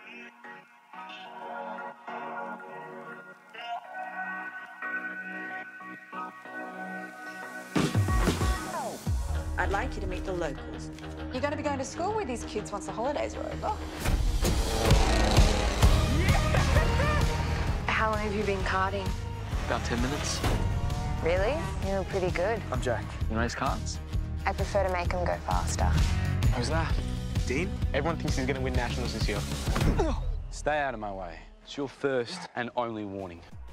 I'd like you to meet the locals. You're going to be going to school with these kids once the holidays are over. How long have you been karting? About 10 minutes. Really? You're pretty good. I'm Jack. You race karts? I prefer to make them go faster. Who's that? Dean? Everyone thinks he's going to win nationals this year. Stay out of my way. It's your first and only warning.